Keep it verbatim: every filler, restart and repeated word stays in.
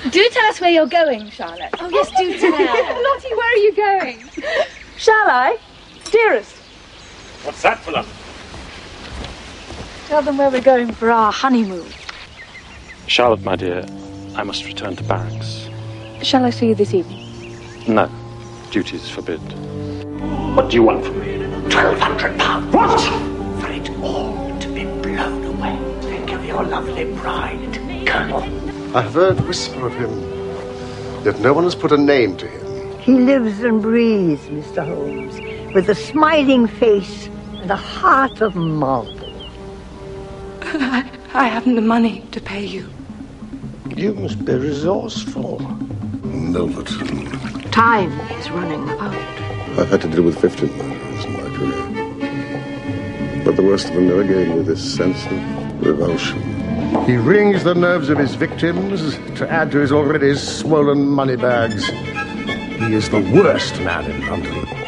Do tell us where you're going, Charlotte. Oh, yes, do tell. Lottie, where are you going? Shall I? Dearest. What's that for them? Tell them where we're going for our honeymoon. Charlotte, my dear, I must return to barracks. Shall I see you this evening? No. Duties forbid. What do you want from me? Twelve hundred pounds. What? For it all to be blown away. Think of your lovely bride, Colonel. I've heard whisper of him, yet no one has put a name to him. He lives and breathes, Mister Holmes, with a smiling face and a heart of marble. I, I haven't the money to pay you. You must be resourceful. Milverton. Time is running out. I've had to deal with fifteen murderers in my career. But the worst of them know again with this sense of revulsion. He wrings the nerves of his victims to add to his already swollen money bags. He is the worst man in London.